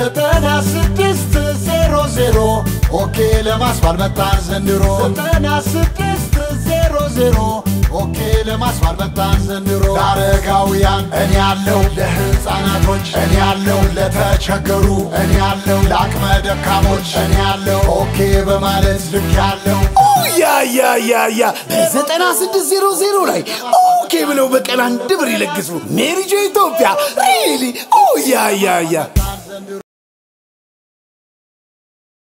9600 ኦኬ ለማስባል መጣን ዘንድሮ 9600 ኦኬ ለማስባል መጣን ዘንድሮ ዳረጋውያን እኔ ያለው ለህፃናቶች እኔ ያለው ለተቸገሩ እኔ ያለው ለአቅመ ደካሞች እኔ ያለው ኦኬ በማለት ልክ ያለው ያ 9600 ላይ ኦኬ ብለው በቀን 1 ብር ይለግሱ ሜሪጆ ኢትዮጵያ ሪሊ ያ